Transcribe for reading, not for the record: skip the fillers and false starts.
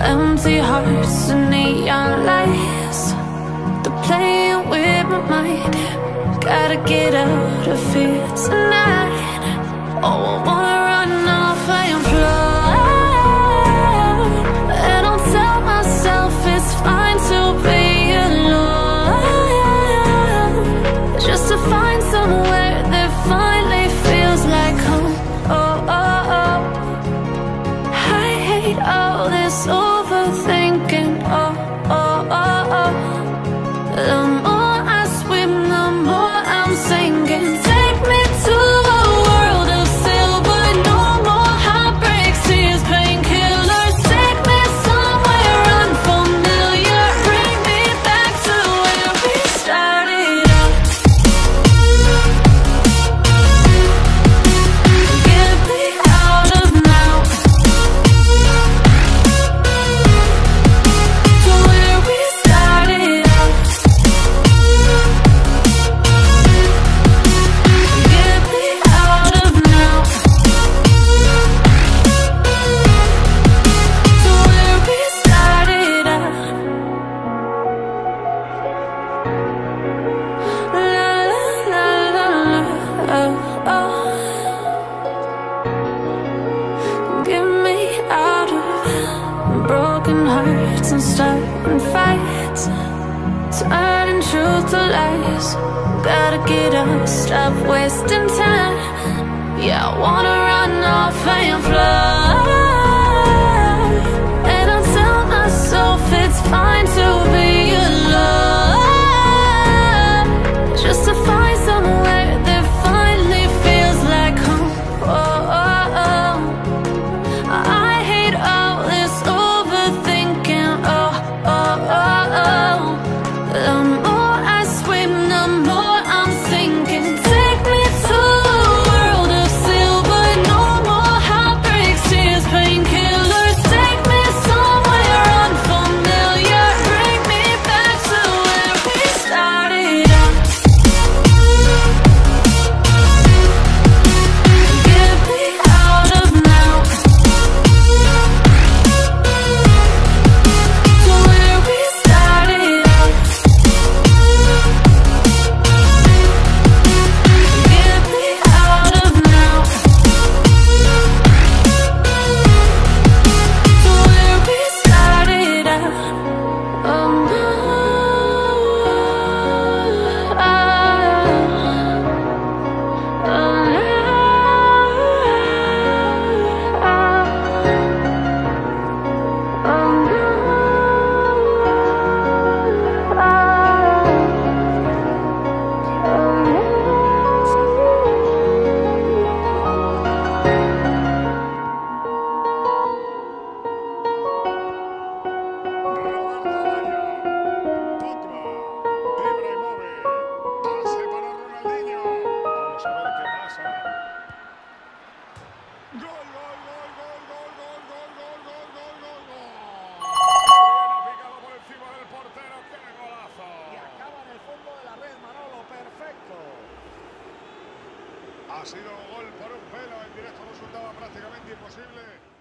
Empty hearts and neon lights, they're playing with my mind. Gotta get out of here tonight. Oh, I wanna run off and fly, and I'll tell myself it's fine to be alone, just to find somewhere that finally feels like home. Oh, oh, oh. I hate all this overthinking. Oh, oh, oh, oh. The more I swim, the more I'm sinking. Take me to a world of silver. No more heartbreaks, tears, painkillers. Take me somewhere unfamiliar. Bring me back to where we started out. Get me out of now, to where we started out. Get me out of now, to where we started out. La la la la la, oh, oh. Get me out of broken hearts and starting fights, turning truth to lies. Gotta get up, stop wasting time. Yeah, I wanna run off and fly, and I'll tell myself it's fine to be alone, just to find somewhere that finally feels like home. Oh, oh, oh. I hate all this overthinking. Oh, oh, oh, oh. The more I swim, the more I'm sinking. Take me to a world of silver. No more heartbreaks, tears, painkillers. Take me somewhere unfamiliar. Bring me back to where we started out. Get me out of now, to where we started out. Get me out of now, to where we started out. Oh, no. Oh, ¡Gol, gol, gol, gol, gol, gol, gol, gol, gol, gol, gol, gol! ¡Qué bien ha picado por encima del portero! ¡Qué golazo! Y acaba en el fondo de la red, Manolo, perfecto. Ha sido gol por un pelo, en directo resultaba prácticamente imposible.